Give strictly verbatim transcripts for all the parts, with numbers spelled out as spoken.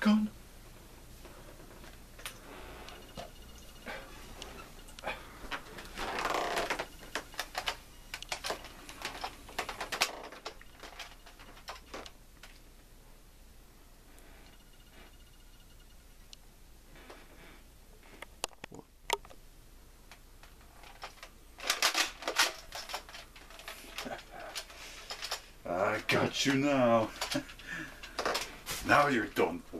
gun? I got you now. Now you're done for.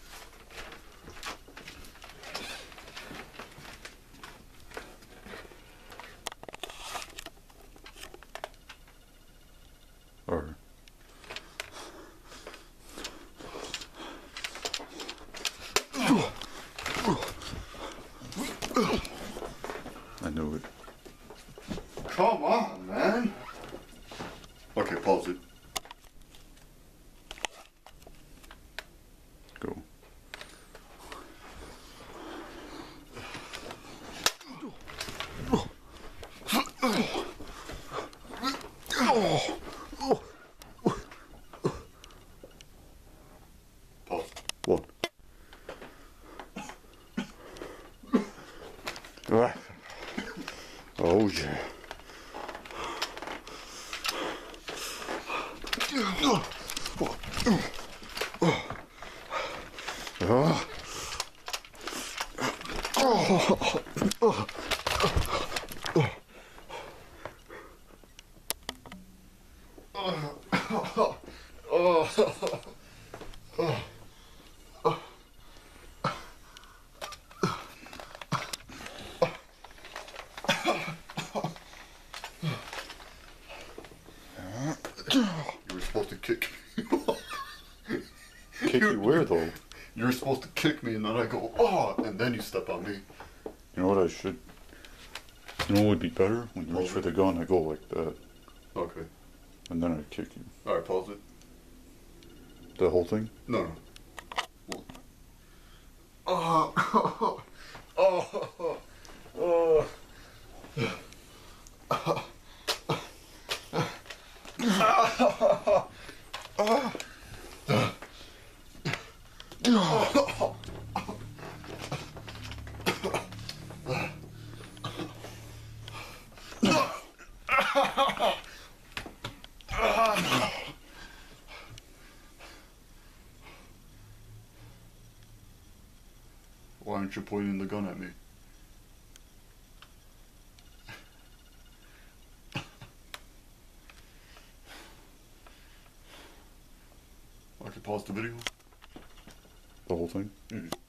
Or I knew it. Come on, man. Okay, pause it. Go. Pause. What? Oh yeah. You were supposed to kick me. Kick you where though? You were supposed to kick me and then I go, oh, and then you step on me. You know what I should, you know what would be better? When you reach for the gun, I go like that. Okay. And then I kick you. Alright, pause it. The whole thing? No, no. Oh, oh, oh, oh, oh. Why aren't you pointing the gun at me? I could pause the video. The whole thing? Mm-hmm.